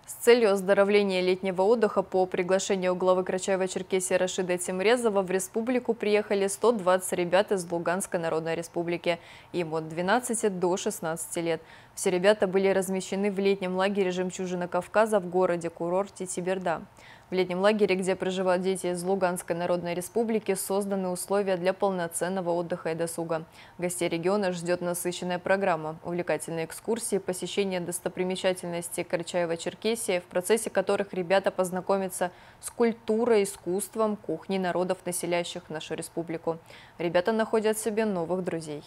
С целью оздоровления летнего отдыха по приглашению главы Карачаево-Черкесии Рашида Тимрезова в республику приехали 120 ребят из Луганской Народной Республики. Им от 12 до 16 лет. Все ребята были размещены в летнем лагере «Жемчужина Кавказа» в городе-курорте Теберда. В летнем лагере, где проживают дети из Луганской Народной Республики, созданы условия для полноценного отдыха и досуга. Гостей региона ждет насыщенная программа, увлекательные экскурсии, посещение достопримечательностей Карачаево-Черкесии, в процессе которых ребята познакомятся с культурой, искусством, кухней народов, населяющих нашу республику. Ребята находят себе новых друзей.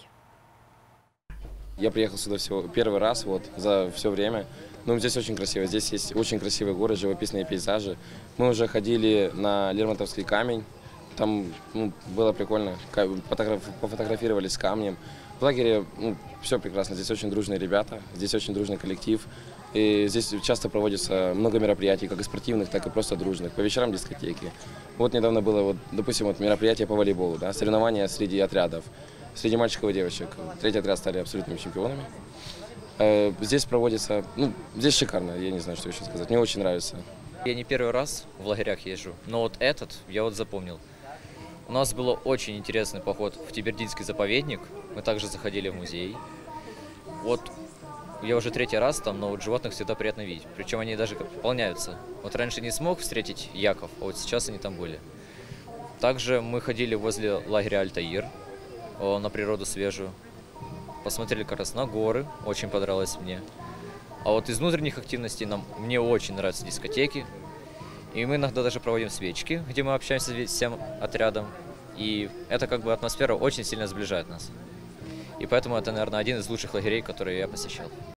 Я приехал сюда всего первый раз за все время. Ну, здесь очень красиво. Здесь есть очень красивый город, живописные пейзажи. Мы уже ходили на Лермонтовский камень. Там было прикольно. Пофотографировались с камнем. В лагере все прекрасно. Здесь очень дружные ребята, здесь очень дружный коллектив. И здесь часто проводится много мероприятий, как и спортивных, так и просто дружных. По вечерам дискотеки. Вот недавно было, допустим, мероприятие по волейболу, да, соревнования среди отрядов. Среди мальчиков и девочек. Третий отряд стали абсолютными чемпионами. Здесь проводится, здесь шикарно, я не знаю, что еще сказать. Мне очень нравится. Я не первый раз в лагерях езжу, но вот этот я запомнил. У нас был очень интересный поход в Тебердинский заповедник. Мы также заходили в музей. Вот я уже третий раз там, но животных всегда приятно видеть. Причем они даже пополняются. Вот раньше не смог встретить яков, а вот сейчас они там были. Также мы ходили возле лагеря Аль-Таир на природу свежую. Посмотрели как раз на горы, очень понравилось мне. А вот из внутренних активностей мне очень нравятся дискотеки. И мы иногда даже проводим свечки, где мы общаемся с всем отрядом. И эта атмосфера очень сильно сближает нас. И поэтому это, наверное, один из лучших лагерей, которые я посещал.